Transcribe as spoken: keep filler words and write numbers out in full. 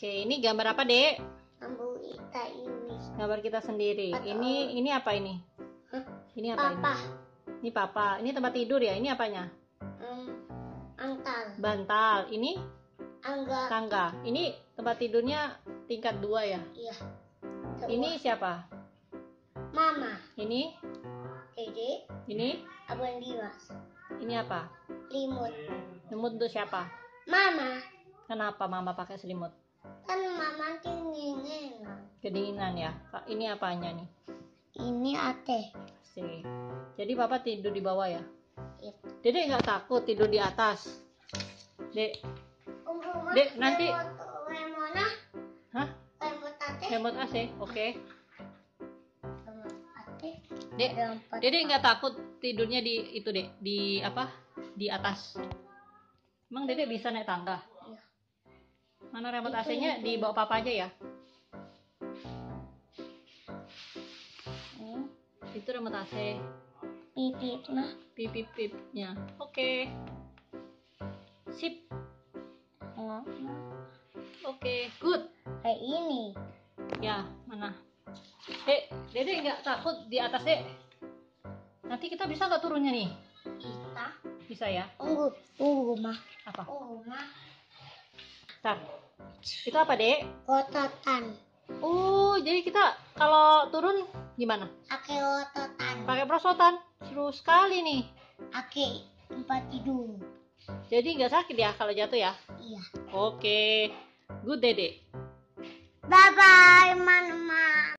Oke, ini gambar apa, Dek? Ambu kita ini. Gambar kita sendiri. Atau- Ini ini apa ini? Hah? Ini apa Papa. ini? Ini papa. Ini tempat tidur ya. Ini apanya? Hmm, Antal. Bantal. Ini Angga. tangga. Ini tempat tidurnya tingkat dua ya. Iya. Ini siapa? Mama. Ini Dede. ini Abang Dimas. ini apa? Limut. Selimut untuk siapa? Mama. Kenapa mama pakai selimut? Kan mama dingin. Kedinginan ya. Kak, ini apanya nih? Ini ate. Sih. Jadi papa tidur di bawah ya? Iya. Dede nggak takut tidur di atas? Dek, Dek, nanti- Mana? hah? Remote ate. Remote A C, oke. Remote ate. Dek, Ada empat. Dede nggak takut tidurnya di itu dek, di apa? Di atas. Emang Dede bisa naik tangga? Iya. Mana remote Itu, A C-nya itu. di bawah papa aja ya? Hmm. Itu remote A C, Pipit mah. pip-pip-pipnya. Oke. Sip. Oh. Oke, good. Kayak ini. Ya, mana? Dek, Dede nggak takut di atas, Dek? Nanti kita bisa nggak turunnya nih? Kita. Bisa ya? Tunggu. Tunggu mah. Apa? Tunggu mah. Bentar. Itu apa, Dek? Ototan. Oh, jadi kita kalau turun gimana? Ake ototan. Pakai prosotan. Seru sekali nih. Ake tempat tidur. Jadi nggak sakit ya kalau jatuh ya? Iya. Oke. Good, Dede. Bye bye, mama.